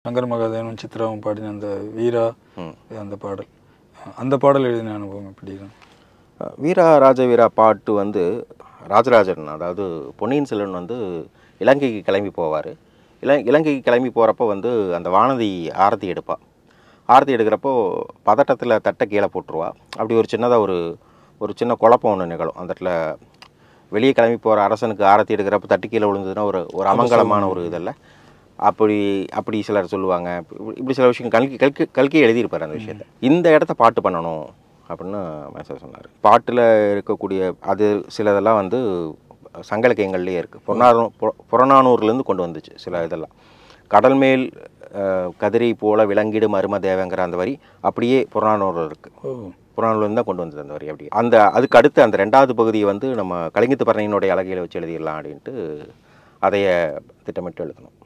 சங்கர் மகாதேவனும் சித்ராவும் பாடின அந்த வீரா அந்த பாடல் எழுதின அனுபவம் எப்படி? வீரா ராஜவீரா பாட்டு வந்து ராஜராஜன், அதாவது பொன்னியின் செல்வன் வந்து இலங்கைக்கு கிளம்பி போவார். இலங்கைக்கு கிளம்பி போகிறப்போ வந்து அந்த வானதி ஆரத்தி எடுப்பாள். ஆரத்தி எடுக்கிறப்போ பதட்டத்தில் தட்டை கீழே போட்டுருவா. அப்படி ஒரு சின்னதாக ஒரு சின்ன குழப்பம் ஒன்று நிகழும். அந்த இடத்துல வெளியே கிளம்பி போகிற அரசனுக்கு ஆரத்தி எடுக்கிறப்ப தட்டு கீழே விழுந்ததுன்னா ஒரு அமங்கலமான ஒரு இதல்ல. அப்படி சிலர் சொல்லுவாங்க. இப்படி சில விஷயம் கல்கி எழுதியிருப்பார் அந்த விஷயத்தை. இந்த இடத்த பாட்டு பண்ணணும் அப்படின்னு மேசர் சொன்னார். பாட்டில் இருக்கக்கூடிய அது சிலதெல்லாம் வந்து சங்க இலக்கியங்கள்லேயே இருக்குது. புறநானூர்லேருந்து கொண்டு வந்துச்சு சில இதெல்லாம். கடல் மேல் கதிரை போல விலங்கிடும் அரும தேவங்கிற அந்த வரி அப்படியே புறநானூர் இருக்குது. புறநானூர்லேருந்து தான் கொண்டு வந்தது அந்த வரி. அப்படியே அதுக்கு அடுத்து அந்த 2வது பகுதியை வந்து நம்ம கலிங்கத்து பரணியினுடைய அழகையில் வச்சு எழுதிடலாம் அப்படின்ட்டு அதைய திட்டமிட்டு எழுதணும்.